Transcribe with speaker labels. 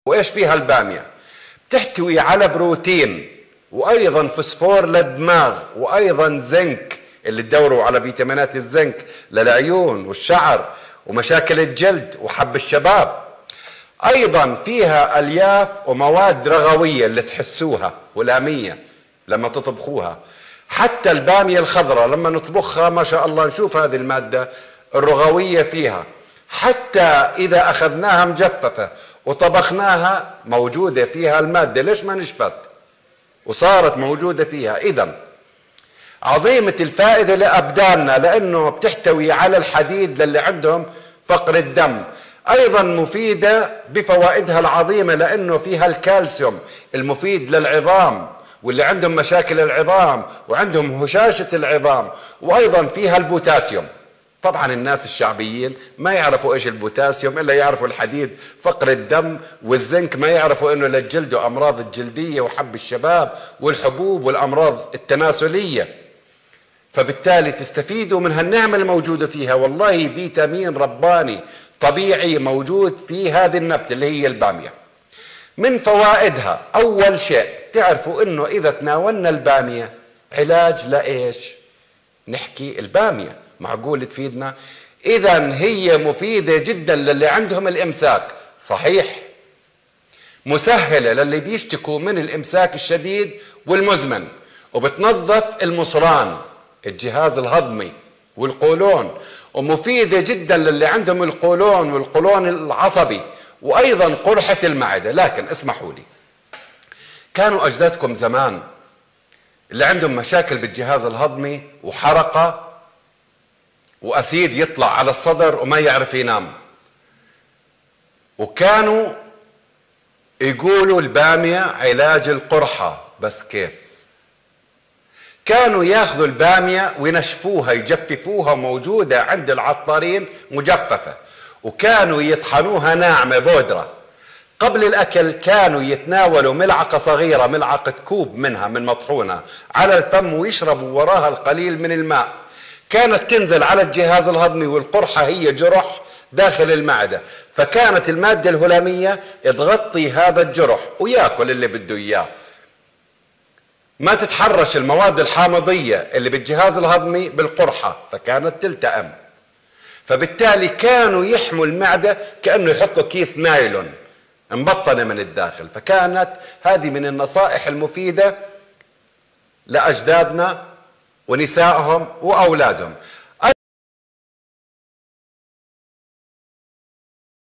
Speaker 1: وإيش فيها البامية؟ بتحتوي على بروتين وأيضا فوسفور للدماغ وأيضا زنك اللي تدوروا على فيتامينات الزنك للعيون والشعر ومشاكل الجلد وحب الشباب. أيضا فيها ألياف ومواد رغوية اللي تحسوها ولامية لما تطبخوها. حتى البامية الخضراء لما نطبخها ما شاء الله نشوف هذه المادة الرغوية فيها. حتى إذا أخذناها مجففة وطبخناها موجودة فيها المادة، ليش ما نشفت وصارت موجودة فيها؟ إذن عظيمة الفائدة لأبداننا لأنه بتحتوي على الحديد للي عندهم فقر الدم. أيضا مفيدة بفوائدها العظيمة لأنه فيها الكالسيوم المفيد للعظام واللي عندهم مشاكل العظام وعندهم هشاشة العظام. وأيضا فيها البوتاسيوم. طبعا الناس الشعبيين ما يعرفوا ايش البوتاسيوم الا يعرفوا الحديد فقر الدم، والزنك ما يعرفوا انه للجلد وامراض الجلديه وحب الشباب والحبوب والامراض التناسليه. فبالتالي تستفيدوا من هالنعمه الموجوده فيها. والله فيتامين رباني طبيعي موجود في هذه النبته اللي هي الباميه. من فوائدها اول شيء تعرفوا انه اذا تناولنا الباميه علاج لايش؟ نحكي الباميه معقول تفيدنا؟ إذن هي مفيدة جدا للي عندهم الإمساك، صحيح مسهلة للي بيشتكوا من الإمساك الشديد والمزمن، وبتنظف المصران الجهاز الهضمي والقولون، ومفيدة جدا للي عندهم القولون والقولون العصبي وأيضا قرحة المعدة. لكن اسمحوا لي، كانوا أجدادكم زمان اللي عندهم مشاكل بالجهاز الهضمي وحرقة وأسيد يطلع على الصدر وما يعرف ينام، وكانوا يقولوا البامية علاج القرحة. بس كيف؟ كانوا ياخذوا البامية وينشفوها يجففوها موجودة عند العطارين مجففة، وكانوا يطحنوها ناعمة بودرة. قبل الأكل كانوا يتناولوا ملعقة صغيرة، ملعقة كوب منها من مطحونة على الفم ويشربوا وراها القليل من الماء. كانت تنزل على الجهاز الهضمي والقرحة هي جرح داخل المعدة، فكانت المادة الهلامية تغطي هذا الجرح وياكل اللي بده إياه. ما تتحرش المواد الحامضية اللي بالجهاز الهضمي بالقرحة فكانت تلتئم. فبالتالي كانوا يحموا المعدة كأنه يحطوا كيس نايلون مبطنة من الداخل. فكانت هذه من النصائح المفيدة لأجدادنا ونسائهم وأولادهم.